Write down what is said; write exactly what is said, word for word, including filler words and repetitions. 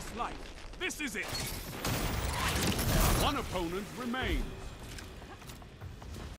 last life. This is it. One opponent remains.